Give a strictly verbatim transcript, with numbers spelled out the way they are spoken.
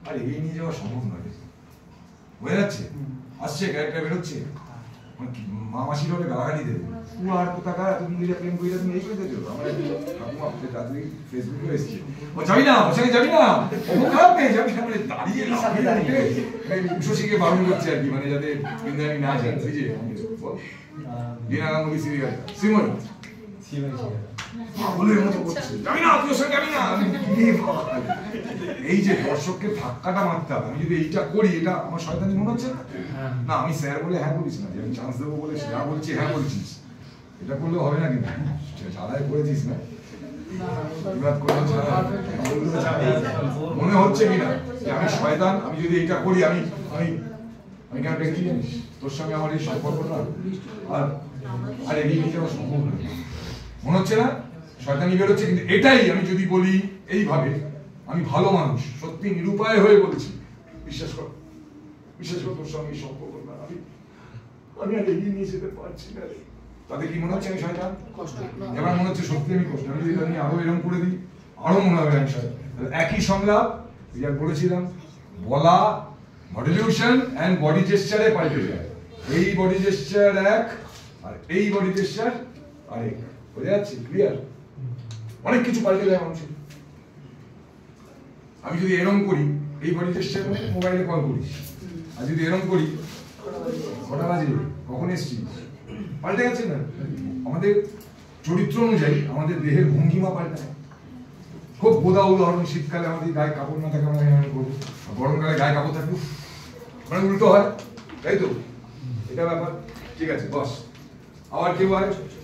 আর এগিয়ে নিয়ে যাওয়া সম্ভব নয়। বোঝা যাচ্ছে? আসছে ক্যারেক্টার বেরোচ্ছে, মা মাসির হলে গালাগালি দেবে, তুই আর কোথাকা এতদিন ধরে প্রেম করিলে তুমি এই করে দিয়েছো। আমার ঠাকুমা রাত্রি ফেসবুকে এসছে, ও যাবি না ওর সঙ্গে যাবি না, ও খারাপ নেই যাবি না, মানে দাঁড়িয়ে লাফিয়ে শশীকে বারণ করছে আর কি, মানে যাতে ইন্দ্রাণী না যায়। ওই যে লীনা গাঙ্গুলি সিরিয়াল শ্রীমন পাগলের মতো করছে, যাবি না তুই ওর সঙ্গে যাবি না। এই যে দর্শককে ধাক্কাটা মারতে হবে, আমি যদি এইটা করি এটা আমার শয়তানি মনে হচ্ছে না, আমি স্যার বলে হ্যাঁ বলিস না, আমি চান্স দেবো বলে যা বলছি হ্যাঁ বলছিস, এটা করলেও হবে না। কিন্তু ঝালাই করেছিস না, মনে হচ্ছে কিনা যে আমি শয়তান, আমি যদি এইটা করি আমি আমি আমি কেন দেখি জানিস তোর সঙ্গে আমার এই সম্পর্কটা আর আর এগিয়ে নিয়ে যাওয়া সম্ভব নয়। মনে হচ্ছে না শয়তানি বেরোচ্ছে, কিন্তু এটাই আমি যদি বলি এইভাবে আমি ভালো মানুষ, সত্যি নিরুপায় হয়ে বলছি, বিশ্বাস কর বিশ্বাস কর তোর সঙ্গে সম্পর্ক না, আমি আমি আর এগিয়ে নিয়ে যেতে পারছি না। তাতে কি মনে হচ্ছে আমি শয়তান? এবার মনে হচ্ছে সত্যি আমি কষ্ট, আমি যদি আমি আরো এরকম করে দিই আরো মনে হবে আমি শয়তান। একই সংলাপ যা বলেছিলাম, বলা মডুলেশন এন্ড বডি জেস্চারে পাল্টে যায়। এই বডি জেস্চার এক আর এই বডি জেস্চার আরেক, বোঝা যাচ্ছে? ক্লিয়ার? অনেক কিছু পাল্টে যায় মানুষের। আমি যদি এরকম করি এই বডি জেস্চার করে মোবাইলে কল করিস, আর যদি এরকম করি কটা বাজে কখন এসছিস, পাল্টে গেছে না? আমাদের চরিত্র অনুযায়ী আমাদের দেহের ভঙ্গিমা পাল্টায়। খুব বোধা উদাহরণ, শীতকালে আমাদের গায়ে কাপড় না থাকে আমরা এমন করবো, গরমকালে গায়ে কাপড় থাকবে মানে উল্টো হয়, তাই তো? এটা ব্যাপার। ঠিক আছে বস, আবার কেউ হয়